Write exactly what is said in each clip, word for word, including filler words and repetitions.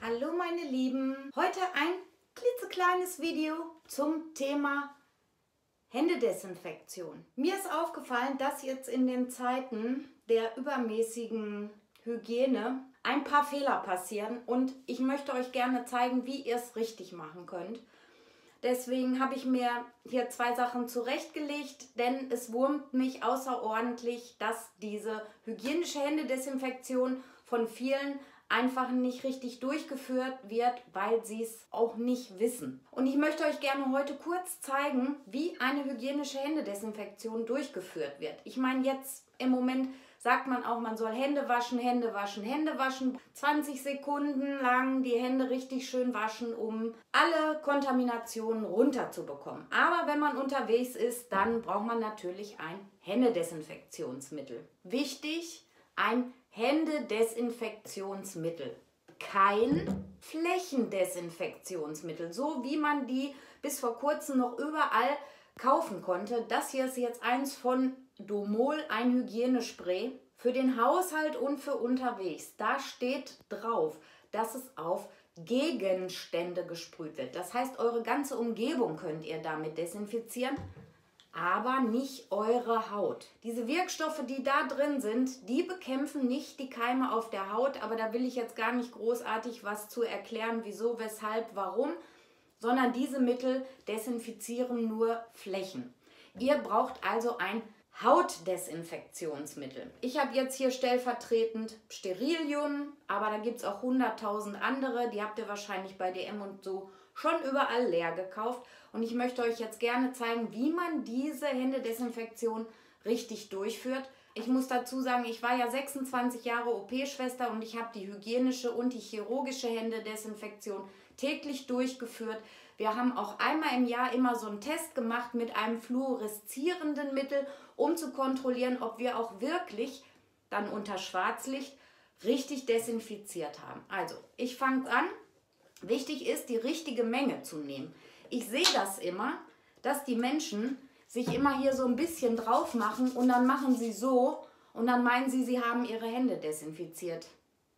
Hallo meine Lieben, heute ein klitzekleines Video zum Thema Händedesinfektion. Mir ist aufgefallen, dass jetzt in den Zeiten der übermäßigen Hygiene ein paar Fehler passieren und ich möchte euch gerne zeigen, wie ihr es richtig machen könnt. Deswegen habe ich mir hier zwei Sachen zurechtgelegt, denn es wurmt mich außerordentlich, dass diese hygienische Händedesinfektion von vielen einfach nicht richtig durchgeführt wird, weil sie es auch nicht wissen. Und ich möchte euch gerne heute kurz zeigen, wie eine hygienische Händedesinfektion durchgeführt wird. Ich meine, jetzt im Moment sagt man auch, man soll Hände waschen, Hände waschen, Hände waschen. zwanzig Sekunden lang die Hände richtig schön waschen, um alle Kontaminationen runterzubekommen. Aber wenn man unterwegs ist, dann braucht man natürlich ein Händedesinfektionsmittel. Wichtig, ein Händedesinfektionsmittel. Kein Flächendesinfektionsmittel, so wie man die bis vor kurzem noch überall kaufen konnte. Das hier ist jetzt eins von Domol, ein Hygienespray für den Haushalt und für unterwegs. Da steht drauf, dass es auf Gegenstände gesprüht wird. Das heißt, eure ganze Umgebung könnt ihr damit desinfizieren, aber nicht eure Haut. Diese Wirkstoffe, die da drin sind, die bekämpfen nicht die Keime auf der Haut, aber da will ich jetzt gar nicht großartig was zu erklären, wieso, weshalb, warum, sondern diese Mittel desinfizieren nur Flächen. Ihr braucht also ein Hautdesinfektionsmittel. Ich habe jetzt hier stellvertretend Sterilium, aber da gibt es auch hunderttausend andere, die habt ihr wahrscheinlich bei D M und so schon überall leer gekauft. Und ich möchte euch jetzt gerne zeigen, wie man diese Händedesinfektion richtig durchführt. Ich muss dazu sagen, ich war ja sechsundzwanzig Jahre O P-Schwester und ich habe die hygienische und die chirurgische Händedesinfektion täglich durchgeführt. Wir haben auch einmal im Jahr immer so einen Test gemacht mit einem fluoreszierenden Mittel, um zu kontrollieren, ob wir auch wirklich dann unter Schwarzlicht richtig desinfiziert haben. Also, ich fange an. Wichtig ist, die richtige Menge zu nehmen. Ich sehe das immer, dass die Menschen sich immer hier so ein bisschen drauf machen und dann machen sie so und dann meinen sie, sie haben ihre Hände desinfiziert.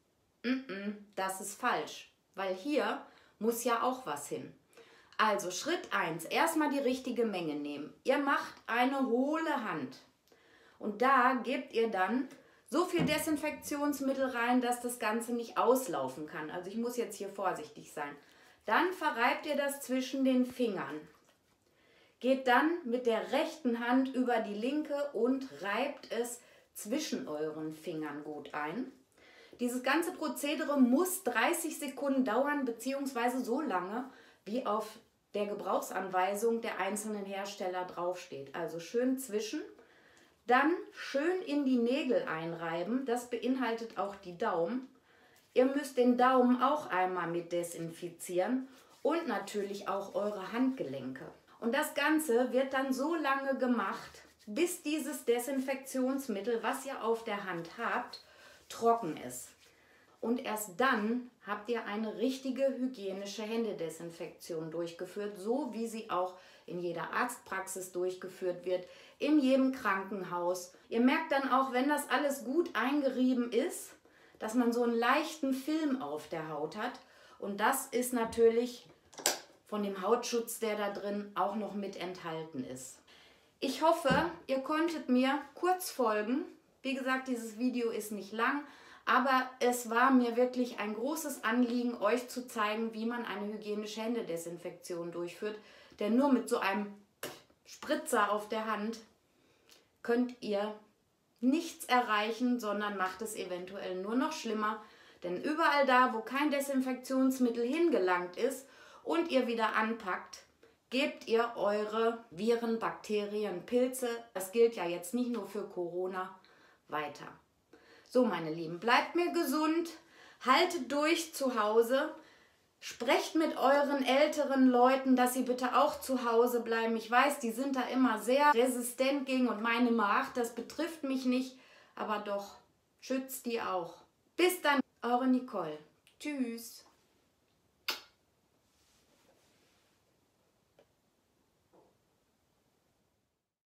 Das ist falsch, weil hier muss ja auch was hin. Also Schritt eins, erstmal die richtige Menge nehmen. Ihr macht eine hohle Hand und da gebt ihr dann so viel Desinfektionsmittel rein, dass das Ganze nicht auslaufen kann. Also ich muss jetzt hier vorsichtig sein. Dann verreibt ihr das zwischen den Fingern. Geht dann mit der rechten Hand über die linke und reibt es zwischen euren Fingern gut ein. Dieses ganze Prozedere muss dreißig Sekunden dauern, beziehungsweise so lange, wie auf der Gebrauchsanweisung der einzelnen Hersteller draufsteht. Also schön zwischen. Dann schön in die Nägel einreiben, das beinhaltet auch die Daumen. Ihr müsst den Daumen auch einmal mit desinfizieren und natürlich auch eure Handgelenke. Und das Ganze wird dann so lange gemacht, bis dieses Desinfektionsmittel, was ihr auf der Hand habt, trocken ist. Und erst dann habt ihr eine richtige hygienische Händedesinfektion durchgeführt, so wie sie auch in jeder Arztpraxis durchgeführt wird, in jedem Krankenhaus. Ihr merkt dann auch, wenn das alles gut eingerieben ist, dass man so einen leichten Film auf der Haut hat. Und das ist natürlich von dem Hautschutz, der da drin auch noch mit enthalten ist. Ich hoffe, ihr konntet mir kurz folgen. Wie gesagt, dieses Video ist nicht lang. Aber es war mir wirklich ein großes Anliegen, euch zu zeigen, wie man eine hygienische Händedesinfektion durchführt. Denn nur mit so einem Spritzer auf der Hand könnt ihr nichts erreichen, sondern macht es eventuell nur noch schlimmer. Denn überall da, wo kein Desinfektionsmittel hingelangt ist und ihr wieder anpackt, gebt ihr eure Viren, Bakterien, Pilze, das gilt ja jetzt nicht nur für Corona, weiter. So, meine Lieben, bleibt mir gesund, haltet durch zu Hause, sprecht mit euren älteren Leuten, dass sie bitte auch zu Hause bleiben. Ich weiß, die sind da immer sehr resistent gegen und meine Macht, das betrifft mich nicht, aber doch, schützt die auch. Bis dann, eure Nicole. Tschüss.